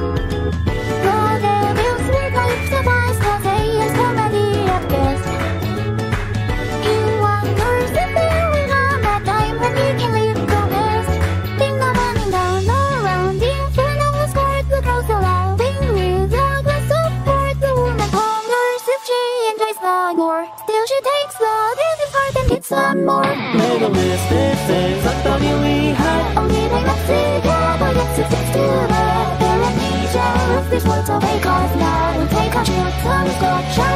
The devil's will life survives the day is comedy at best. You wonder if there will come a time when you can live the best. Think of running down around the inferno sport the girls are laughing with a glass of port. The woman ponders if she enjoys the gore. Still she takes the daily part and gets some more. Make a list, this is a W.E. hat. Only they must see God, but it's too bad. Their amnesia of this world's away, cause now we'll take our chance on the scorch.